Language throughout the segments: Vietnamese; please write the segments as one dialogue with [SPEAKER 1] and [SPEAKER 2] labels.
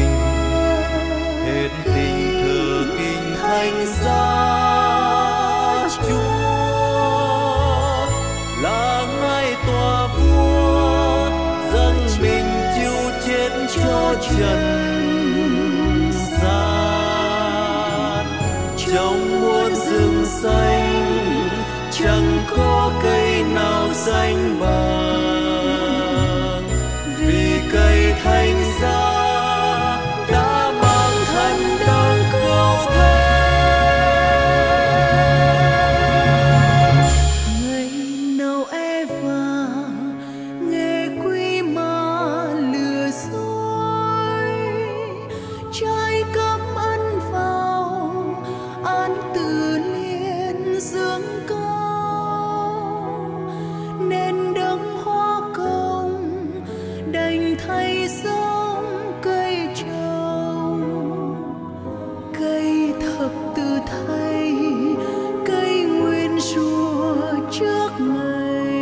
[SPEAKER 1] mình hết tình thờ kinh thánh giá. Chúa là ngài tòa vua dâng mình chịu chết cho trần gian. Trong muôn rừng xanh chẳng có cây nào xanh bằng, vì cây thánh giá đã mang thân đấng cứu thế.
[SPEAKER 2] Ngày nào Eva nghe quý mà lừa dối, trái cấm ăn vào an tự liền dưỡng cao, nên đấng hoa công đành thay giống cây trồng, cây thập tự thay cây nguyên rủa trước ngày.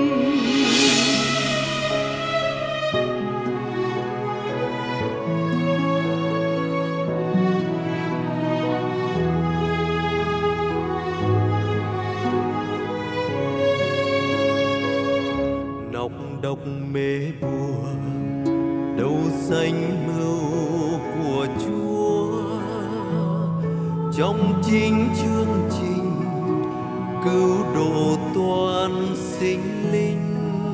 [SPEAKER 1] Nọc độc mê bùa đâu xanh mưu của Chúa, trong chính chương trình cứu độ toàn sinh linh.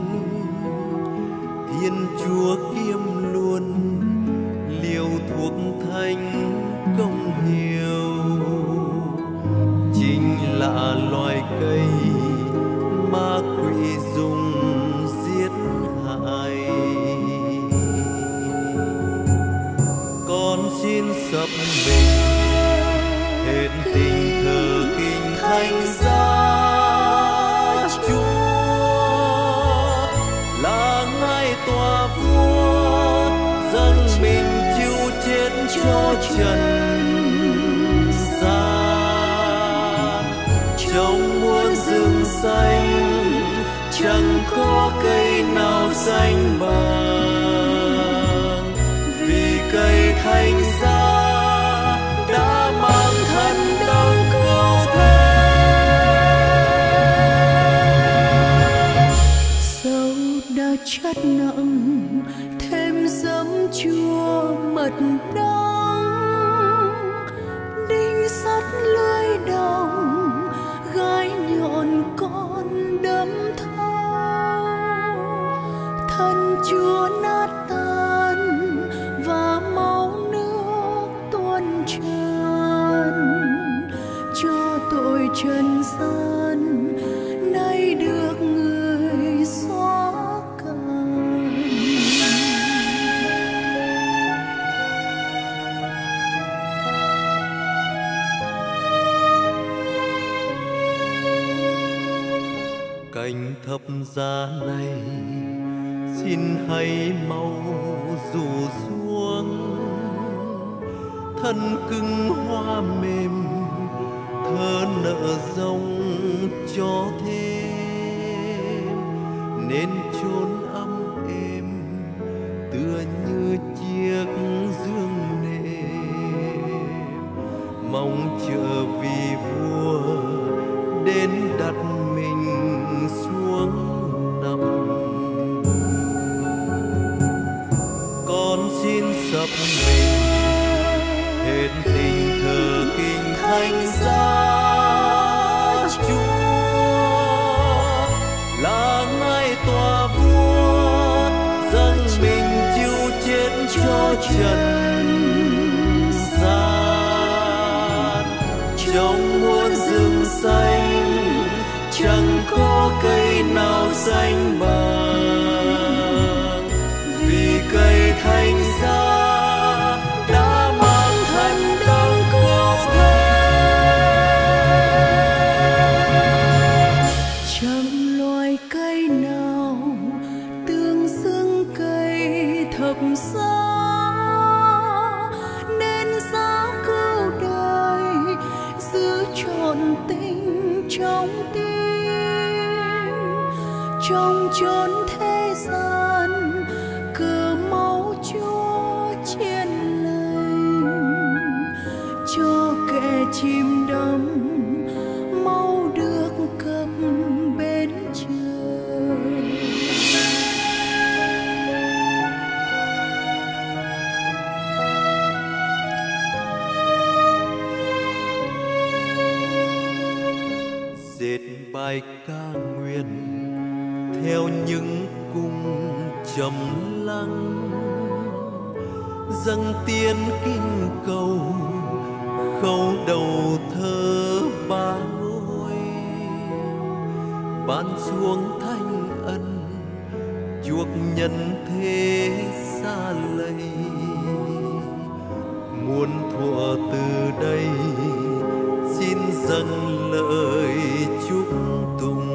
[SPEAKER 1] Thiên Chúa kiêm luôn liều thuốc thanh công hiệu, chính là loài cây ma quỷ dùng giết hại. Con xin sập mình hết tình thờ kinh thánh giá. Chúa là ngài tòa vua dâng mình chịu chết cho trần gian. Trong muôn rừng xanh chẳng có cây nào xanh bằng, vì cây thánh giá đã mang thân đấng cứu thế.
[SPEAKER 2] Dẫu đã chất nặng thêm giấm chua mật đắng, đinh sắt lưỡi đồng gai nhọn con đâm thao, thân Chúa nát tan và máu nước tuôn tràn, cho tội trần gian nay được người xóa cạn.
[SPEAKER 1] Cành thập giá này xin hãy mau rủ xuống, thân cứng hoa mềm thơ nợ rông cho thêm, nên chốn ấm êm tựa như chiếc giường nệm, mong chờ vì vua đến đặt mình xuống nằm. Con xin sập mình hết tình thờ kinh thánh giá. Chúa là ngài tòa vua dâng mình chịu chết cho trần gian. Trong muôn rừng xanh chẳng có cây nào xanh bằng, vì cây thánh giá đã mang thân đấng cứu thế.
[SPEAKER 2] Chẳng loài cây nào tương xứng cây thập giá, nên giá cứu đời giữ trọn tình trong tim, trong chốn chìm đắm mau được cập bến trời.
[SPEAKER 1] Dệt bài ca nguyện theo những cung trầm lắng, dâng tiên kinh cầu khâu đầu thơ ba ngôi, ban xuống thanh ân chuộc nhân thế xa lầy. Muôn thuở từ đây xin dâng lời chúc tụng.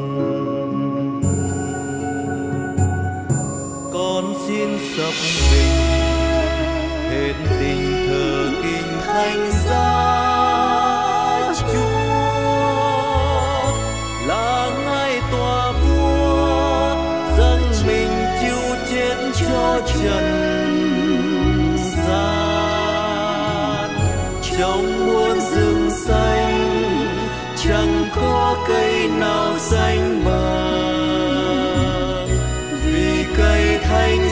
[SPEAKER 1] Con xin sập mình hết tình thờ kinh thánh giá Chúa, là ngài tòa vua dâng mình chịu chết cho trần gian. Trong muôn rừng xanh chẳng có cây nào xanh bằng, vì cây thánh